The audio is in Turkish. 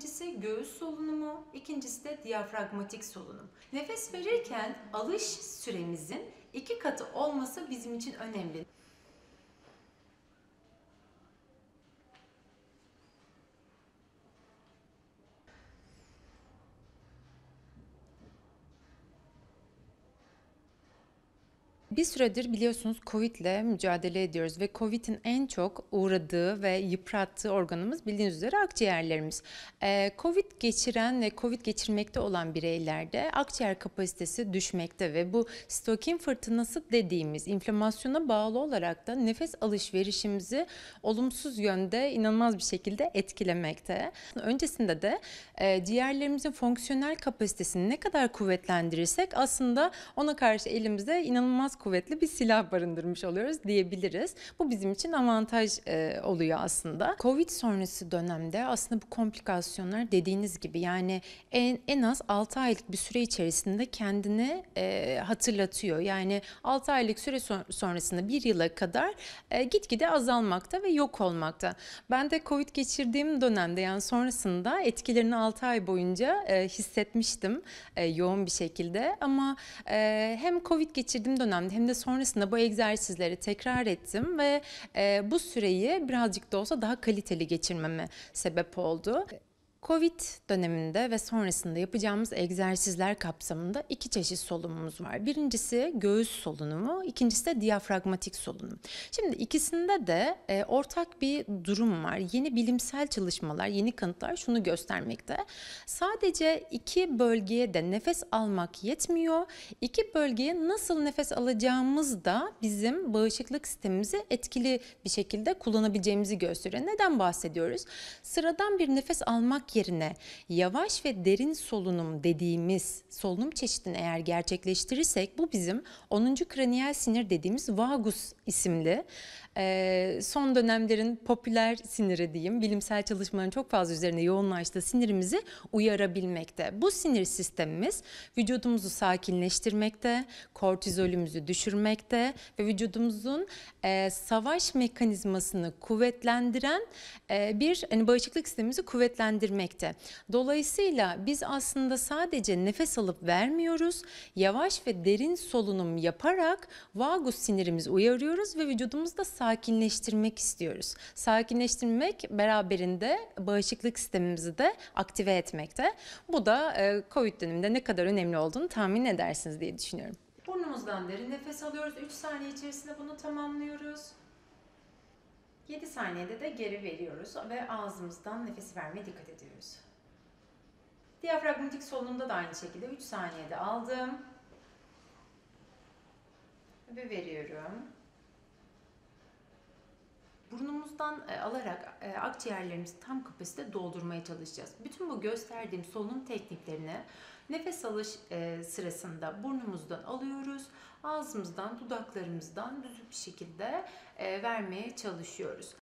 Birincisi göğüs solunumu, ikincisi de diyafragmatik solunum. Nefes verirken alış süremizin 2 katı olması bizim için önemli. Bir süredir biliyorsunuz Covid ile mücadele ediyoruz ve Covid'in en çok uğradığı ve yıprattığı organımız bildiğiniz üzere akciğerlerimiz. Covid geçiren ve Covid geçirmekte olan bireylerde akciğer kapasitesi düşmekte ve bu sitokin fırtınası dediğimiz inflamasyona bağlı olarak da nefes alışverişimizi olumsuz yönde inanılmaz bir şekilde etkilemekte. Öncesinde de ciğerlerimizin fonksiyonel kapasitesini ne kadar kuvvetlendirirsek aslında ona karşı elimizde inanılmaz kuvvetli bir silah barındırmış oluyoruz diyebiliriz. Bu bizim için avantaj oluyor aslında. Covid sonrası dönemde aslında bu komplikasyonlar dediğiniz gibi yani en az 6 aylık bir süre içerisinde kendini hatırlatıyor. Yani 6 aylık süre sonrasında 1 yıla kadar gitgide azalmakta ve yok olmakta. Ben de Covid geçirdiğim dönemde yani sonrasında etkilerini 6 ay boyunca hissetmiştim yoğun bir şekilde ama hem Covid geçirdiğim dönemde hem de sonrasında bu egzersizleri tekrar ettim ve bu süreyi birazcık da olsa daha kaliteli geçirmeme sebep oldu. Covid döneminde ve sonrasında yapacağımız egzersizler kapsamında 2 çeşit solunumumuz var. Birincisi göğüs solunumu, ikincisi de diyafragmatik solunum. Şimdi ikisinde de ortak bir durum var. Yeni bilimsel çalışmalar, yeni kanıtlar şunu göstermekte. Sadece 2 bölgeye de nefes almak yetmiyor. 2 bölgeye nasıl nefes alacağımız da bizim bağışıklık sistemimizi etkili bir şekilde kullanabileceğimizi gösteriyor. Neden bahsediyoruz? Sıradan bir nefes almak yerine yavaş ve derin solunum dediğimiz solunum çeşidini eğer gerçekleştirirsek bu bizim 10. kraniyal sinir dediğimiz vagus isimli son dönemlerin popüler siniri diyeyim, bilimsel çalışmaların çok fazla üzerine yoğunlaştığı sinirimizi uyarabilmekte. Bu sinir sistemimiz vücudumuzu sakinleştirmekte, kortizolümüzü düşürmekte ve vücudumuzun savaş mekanizmasını kuvvetlendiren bir bağışıklık sistemimizi kuvvetlendirmekte. Dolayısıyla biz aslında sadece nefes alıp vermiyoruz, yavaş ve derin solunum yaparak vagus sinirimizi uyarıyoruz ve vücudumuzda sakinleştirmek istiyoruz. Sakinleştirmek beraberinde bağışıklık sistemimizi de aktive etmekte. Bu da Covid döneminde ne kadar önemli olduğunu tahmin edersiniz diye düşünüyorum. Burnumuzdan derin nefes alıyoruz. 3 saniye içerisinde bunu tamamlıyoruz. 7 saniyede de geri veriyoruz ve ağzımızdan nefes vermeye dikkat ediyoruz. Diyafragmatik solunumda da aynı şekilde 3 saniyede aldım ve veriyorum. Burnumuzdan alarak akciğerlerimizi tam kapasite doldurmaya çalışacağız. Bütün bu gösterdiğim solunum tekniklerini nefes alış sırasında burnumuzdan alıyoruz. Ağzımızdan, dudaklarımızdan düzgün bir şekilde vermeye çalışıyoruz.